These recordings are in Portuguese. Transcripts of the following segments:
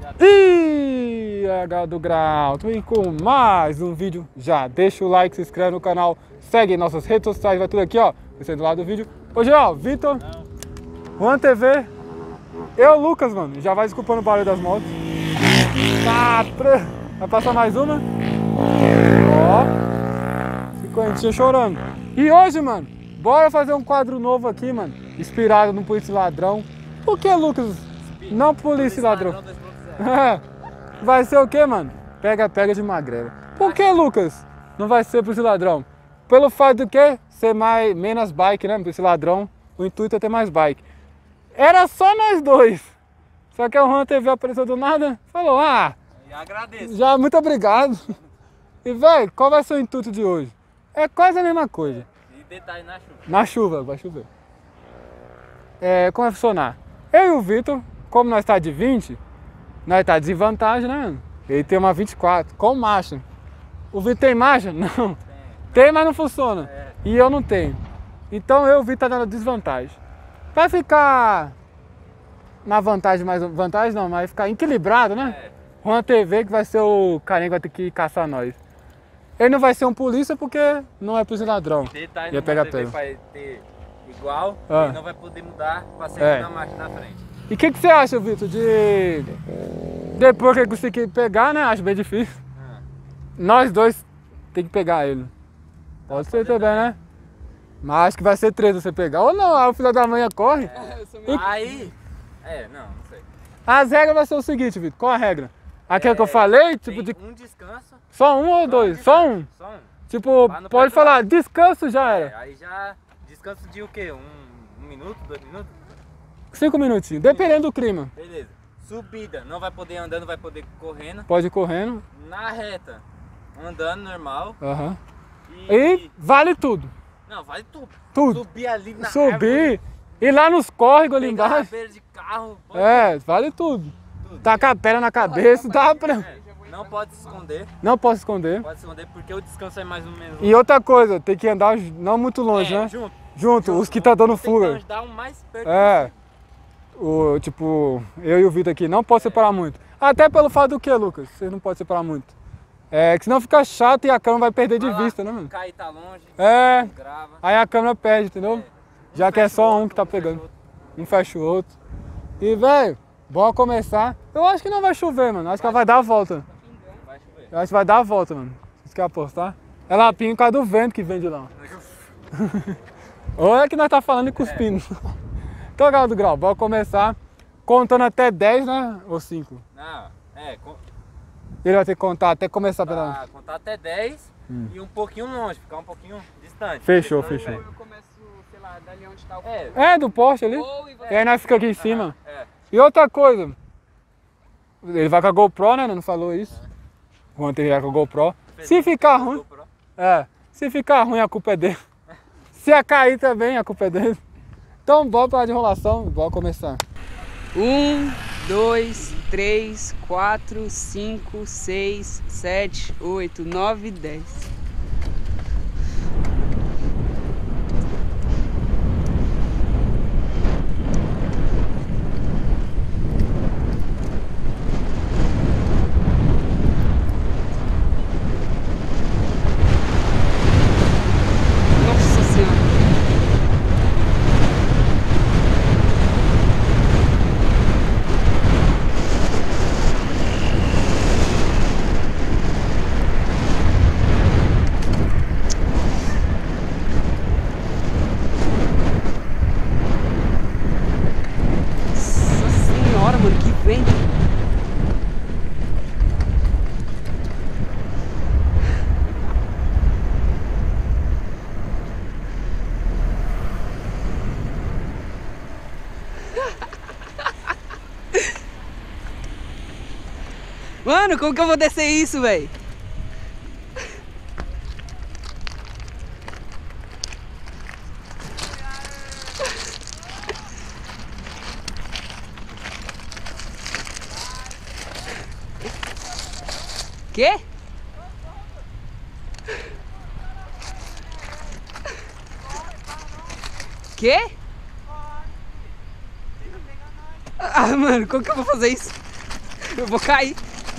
E H do Grau, tô indo com mais um vídeo. Já deixa o like, se inscreve no canal, segue nossas redes sociais, vai tudo aqui, ó, você do lado do vídeo. Hoje, ó, Vitor, Juan TV, eu, Lucas, mano, já vai desculpando o barulho das motos. Vai passar mais uma. Ó, cinquentinha chorando. E hoje, mano, bora fazer um quadro novo aqui, mano, inspirado no Polícia e Ladrão. Por que, Lucas? Não Polícia e Ladrão. Vai ser o que, mano? Pega de magrela. Por que, Lucas? Não vai ser Polícia e Ladrão? Pelo fato do que? Ser menos bike, né? Polícia e Ladrão, o intuito é ter mais bike. Era só nós dois. Só que o Juan TV apareceu do nada, falou, e agradeço. Já, muito obrigado. E, velho, qual vai ser o intuito de hoje? É quase a mesma coisa. E detalhe na chuva. Na chuva, vai chover. Como vai funcionar? Eu e o Vitor, como nós tá de 20, nós tá de desvantagem, né? Ele tem uma 24, com marcha. O Vitor tem marcha? Não. Tem, mas não funciona. E eu não tenho. Então eu e o Vitor tá na desvantagem. Vai ficar na vantagem, mas vantagem não, mas ficar equilibrado, né? Juan TV que vai ser o carinha que vai ter que caçar nós. Ele não vai ser um polícia porque não é polícia ladrão. Detalhe, no vai ter igual, ele não vai poder mudar pra segunda marcha na frente. E o que você acha, Vitor, de depois que ele conseguir pegar, né? Acho bem difícil. Nós dois tem que pegar ele. Pode ser também, né? Mas acho que vai ser 3 você pegar. Ou não, aí o filho da manhã corre. Aí, não sei. As regras vai ser o seguinte, Vitor, qual a regra? Aquela que eu falei, tipo de... um descanso. Só um ou dois? Só um? Só um. Tipo, pode falar, descanso já era. Aí já, descanso de o quê? Um minuto, 2 minutos? 5 minutinhos, dependendo do clima. Beleza. Subida, não vai poder andando, vai poder correndo. Pode ir correndo. Na reta, andando normal. E vale tudo. Não, vale tudo. Tudo. Subir ali na Subir, ir lá nos córregos ali embaixo. Beira de carro. Vale tudo. Tacar a perna na cabeça, dá pra... Não pode se esconder. Não posso esconder. Pode se esconder porque o descanso é mais ou menos... E outra coisa, tem que andar não muito longe, né? Junto, os que tá dando fuga. Tem que andar o mais perto tipo, eu e o Vitor aqui, não pode separar muito. Até pelo fato do que, Lucas? Vocês não podem separar muito. Que senão fica chato e a câmera vai perder de vista, né, mano? Cair tá longe, grava. Aí a câmera perde, entendeu? Já que é só um que tá pegando. Um fecha o outro. E, velho, bora começar. Eu acho que não vai chover, mano. Acho que ela vai dar a volta. Vai chover. Eu acho que vai dar a volta, mano. Vocês querem apostar? É lapinho por causa do vento que vem de lá. Ou é que nós tá falando e cuspindo. Então, galera do Grau, bora começar contando até 10, né? Ou 5? Não, Ele vai ter que contar até começar pela... Contar até 10 e um pouquinho longe, ficar um pouquinho distante. Fechou. Eu começo, sei lá, dali onde tá o... do poste ali. E aí nós ficamos aqui em cima. E outra coisa, ele vai com a GoPro, né? Não falou isso. O Juan vai com a GoPro. Se ficar ruim... se ficar ruim, a culpa é dele. Se a cair também, a culpa é dele. Então, bora pra de enrolação, bora começar. 1, 2, 3, 4, 5, 6, 7, 8, 9, 10. Mano, como que eu vou descer isso, velho? Quê? Quê? Ah, mano, como que eu vou fazer isso? Eu vou cair.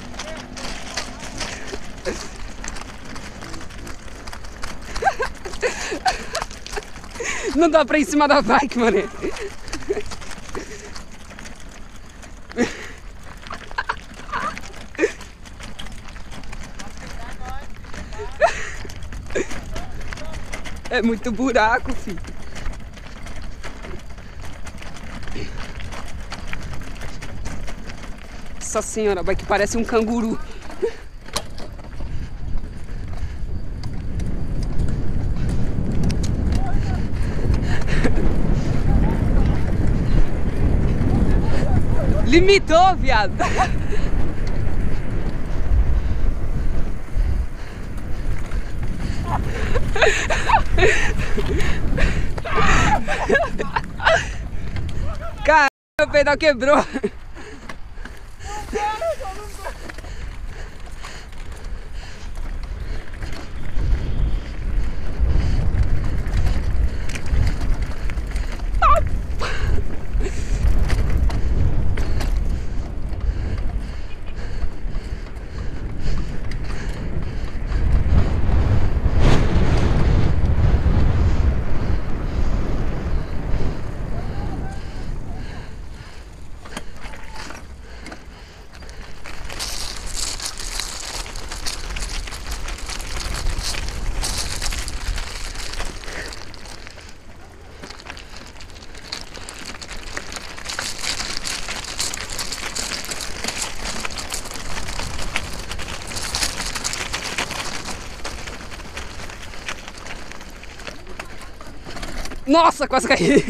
Não dá pra ir em cima da bike, mano. É muito buraco, filho. Nossa senhora, vai que parece um canguru. Limitou, viado. Caramba, meu pedal quebrou. Nossa, quase caí.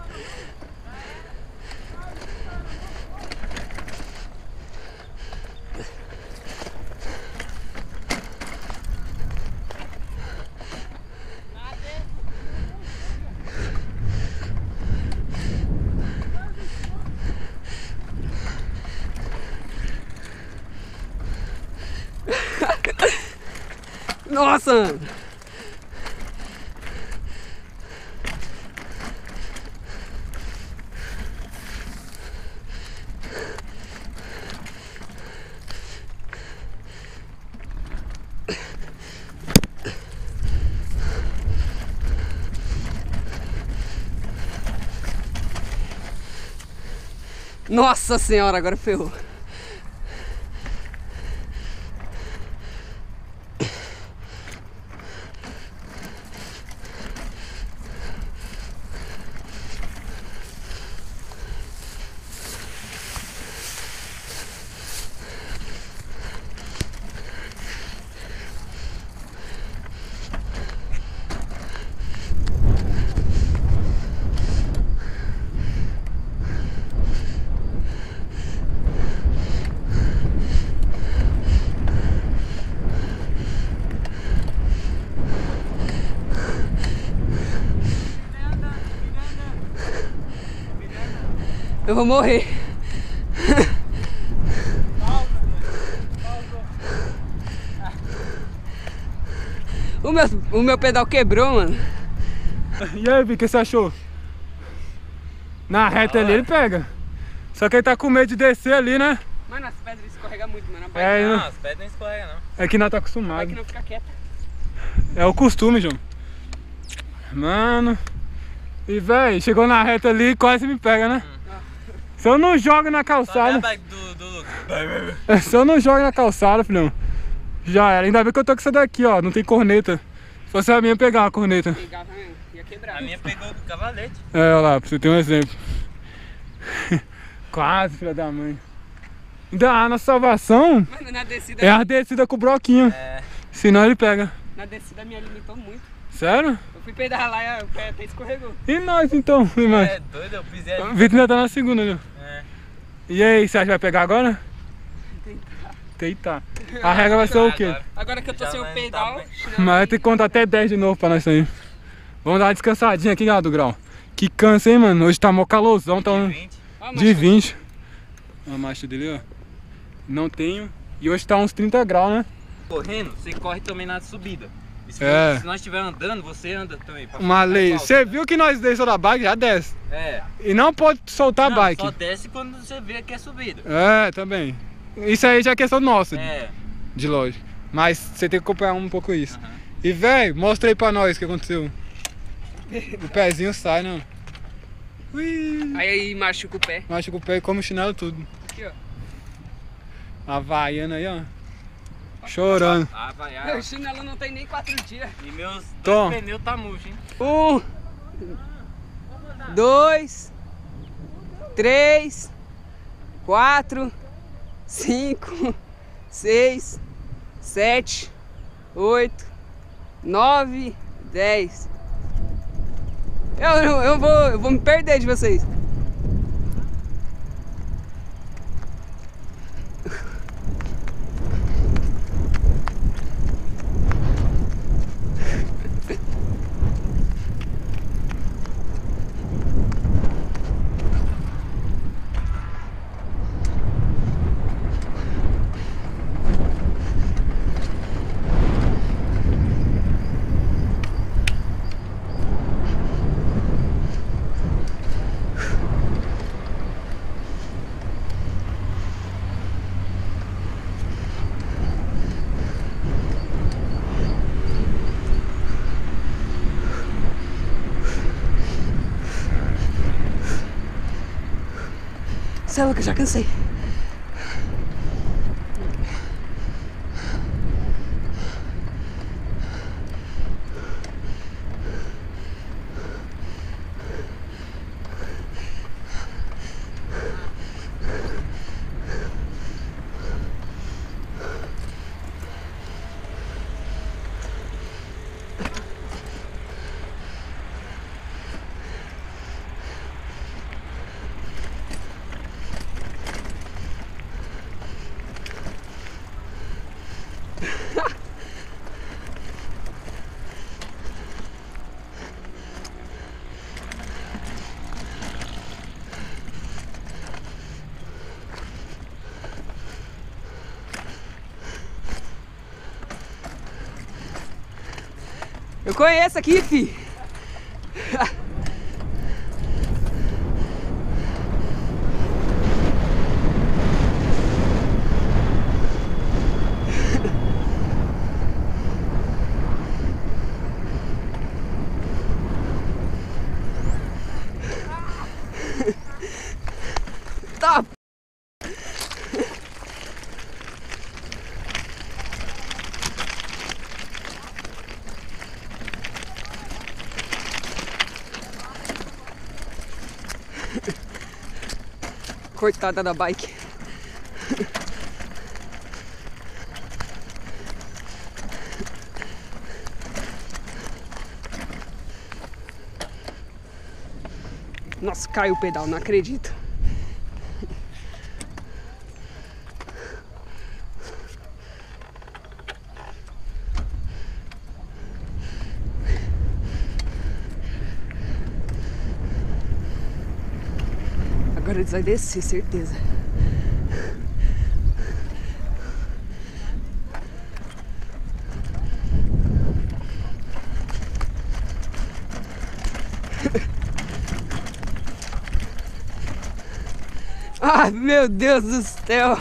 Nossa! Nossa senhora, agora ferrou. Eu vou morrer. O meu pedal quebrou, mano. E aí, Vi, o que você achou? Na reta ali ele pega. Só que ele tá com medo de descer ali, né? Mano, as pedras escorregam muito, mano. Não, as pedras não escorregam, não. É que não tá A acostumado. bike não fica quieta. É o costume, João. Mano. E véi, chegou na reta ali e quase me pega, né? Se eu não jogo na Só calçada. a bike do Lucas. Se eu não jogo na calçada, filhão, já era. Ainda bem que eu tô com essa daqui, ó. Não tem corneta. Se fosse a minha, pegar uma corneta. Pegava mesmo, ia quebrar. A minha pegou do cavalete. É, olha lá, pra você ter um exemplo. Quase, filha da mãe. Ainda a nossa salvação Mano, na descida. é a descida com o broquinho. É. Senão ele pega. Na descida me limitou muito. Sério? Eu fui pedalar e o pé até escorregou. E nós então? E mais? É doido, eu pisei O ali. Vitor ainda tá na segunda, viu? É. E aí, você acha que vai pegar agora? Tentar. A regra vai ser o quê? Agora. Agora que eu tô Já sem o vai pedal, tá bem. Mas vai ter que contar até 10 de novo pra nós sair. Vamos dar uma descansadinha aqui, galera do grau. Que cansa, hein, mano? Hoje tá mó calorzão, tá De um... 20. de 20. A marcha dele, ó. Não tenho. E hoje tá uns 30 graus, né? Correndo, você corre também na subida. E se, É. se nós estiver andando, você anda também. pra Uma ficar lei. alto. Você viu que nós desceu da bike, já desce. É. E não pode soltar Não, a bike. só desce quando você vê que é subida. É, também. Isso aí já é questão nossa, É. de loja. Mas você tem que acompanhar um pouco isso. E velho, mostra aí pra nós o que aconteceu. O pezinho sai, não. Ui. Aí machuca o pé. Machuca o pé e come o chinelo tudo. Aqui, ó. A Havaiana aí, ó. Chorando. Ah, vai. Meu chinelo não tem nem 4 dias. E meus Tom. pneus tá murcho, hein? 1, 2, 3, 4, 5, 6, 7, 8, 9, 10. Eu vou me perder de vocês. Você é louco, eu já cansei. Eu conheço aqui, fi. Tá. Coitada da bike. Nossa, caiu o pedal, não acredito. Agora eles vão descer, certeza. Ai, meu Deus do céu!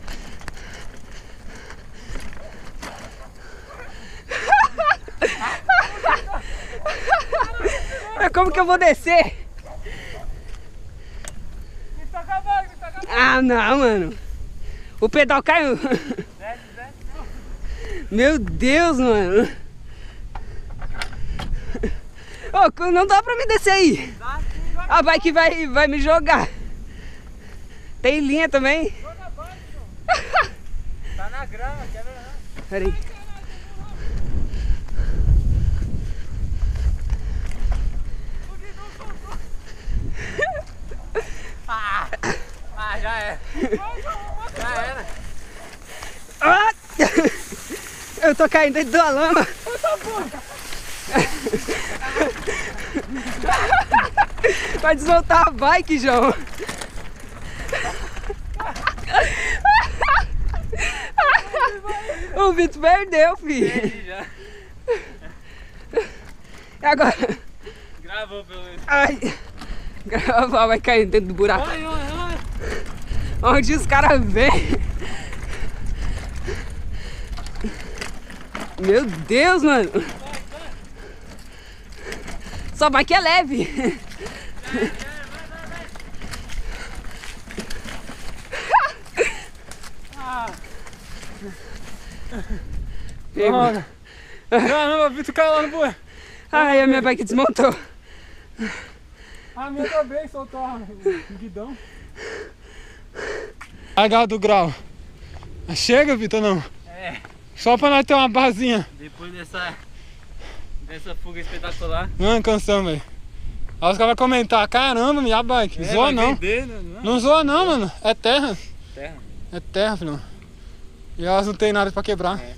Como que eu vou descer? Ah, não, mano. O pedal caiu. Meu Deus, mano. Oh, não dá pra me descer aí. A bike vai me jogar. Tem linha também? Tá na grama, quer ver? Pera aí. Já é. Já era. Ah! Eu tô caindo dentro da lama. Vai desmontar a bike, João. O Vitor perdeu, filho. Perdi já. Agora. Gravou pelo menos. Ai. Gravar, vai cair dentro do buraco. Ai. Onde os caras vêm. Meu Deus, mano. Sua bike é leve. Caramba, Vitor caiu lá no boi. Ai, a minha bike desmontou. A minha também soltou o guidão. Legal do grau. Chega, Vitor, não? É. Só pra nós ter uma basinha. Depois dessa fuga espetacular. Não, cansamos, velho. Aí os caras vão comentar, caramba, minha bike. Zoa não. Vender, né? Não zoa não, mano. É terra. Terra. É terra, filhão. E elas não tem nada pra quebrar. É.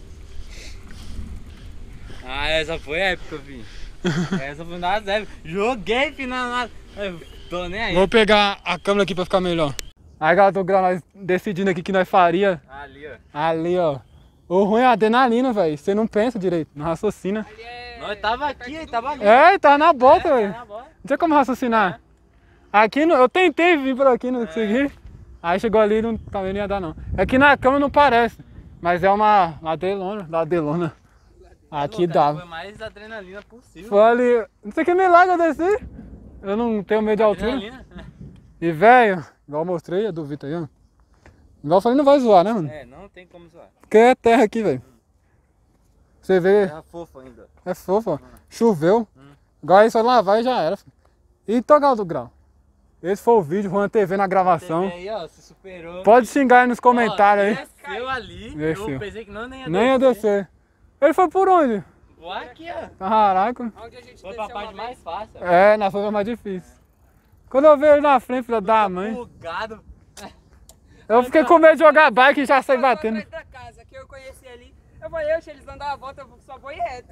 Ah, essa foi épica, filho. Essa foi nada zero. Joguei, filho, nada. Tô nem aí. Vou pegar a câmera aqui pra ficar melhor. Aí, galera, nós decidindo aqui que nós faria. Ali, ó. Ali, ó. O ruim é a adrenalina, velho. Você não pensa direito, não raciocina. Nós tava aqui, ele tava ali. É, tá na bota, velho. Tá na bola. Não tinha como raciocinar. Aqui, eu tentei vir por aqui, não consegui. Aí chegou ali, também não ia dar, não. Aqui na câmera não parece, mas é uma ladelona. Aqui dava. Foi mais adrenalina possível. Foi ali, não sei que milagre eu desci. Eu não tenho medo de altura. Adrenalina. E, velho, igual eu mostrei, a do Vitor aí, ó. Igual eu falei, não vai zoar, né, mano? É, não tem como zoar. Porque é terra aqui, velho. Você vê, Terra fofa ainda. é fofo, ó. Choveu. Agora é só lavar e já era, filho. E Togal do Grau. Esse foi o vídeo, Juan TV na gravação. Aí, ó, se superou. Pode xingar aí nos comentários aí. Desceu ali. Desceu. Eu pensei que não nem ia Nem ia descer. Ele foi por onde? Vou aqui, ó. Caraca. Onde a gente Foi pra desceu parte uma mais vez. fácil. ó. É, na foi mais difícil. Quando eu vi ele na frente, filha da mãe, Bugado. eu fiquei com medo de jogar bike e já saí Foi batendo. atrás da casa que eu conheci ali. Eu falei, oxe, eles dão a volta, eu só vou ir reto.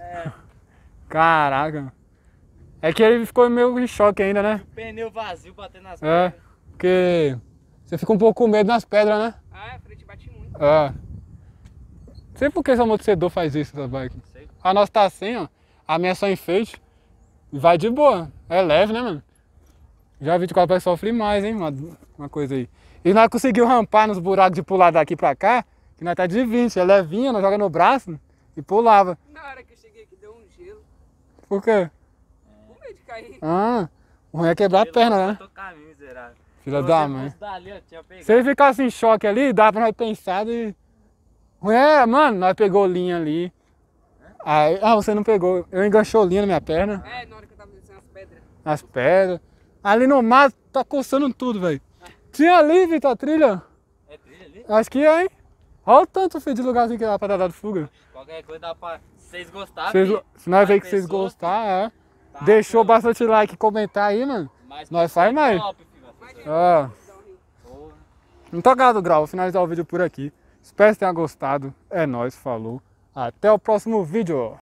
Caraca. É que ele ficou meio em choque ainda, né? Pneu vazio batendo nas É, pedras. porque você fica um pouco com medo nas pedras, né? Ah, a frente bate muito. É. Não sei por que esse amortecedor faz isso, essa bike. Sei. A nossa tá assim, ó. A minha é só enfeite. E vai de boa. É leve, né, mano? Já vi que o pessoal sofre mais, hein? Uma coisa aí. E nós conseguimos rampar nos buracos de pular daqui pra cá, que nós tá de 20. É levinha, nós joga no braço e pulava. Na hora que eu cheguei aqui, deu um gelo. Por quê? Com medo de cair. Ah, o ruim é quebrar a perna, né? Tô caminho, miserável. Filha Se da você mãe. fosse dali, ó, tinha pegado. Se ele ficasse em choque ali, dá pra nós pensar e... É, mano, nós pegou linha ali. Aí, você não pegou. Eu enganchou linha na minha perna, É, na hora que eu tava descendo as pedras. nas pedras. Ali no mato, tá coçando tudo, velho. Tinha ali, Vitor, a trilha. É trilha ali? Acho que é, hein? Olha o tanto, filho, de lugarzinho que dá pra dar de fuga. Qualquer coisa dá pra vocês gostarem. Se nós ver mais que vocês pessoas, gostaram, é. tá, Deixou pô. bastante like e comentar aí, mano. Mais Nós pessoas faz mais. top, filho, as pessoas. Ó, Porra. não toca do grau, vou finalizar o vídeo por aqui. Espero que tenha gostado. É nóis, falou. Até o próximo vídeo.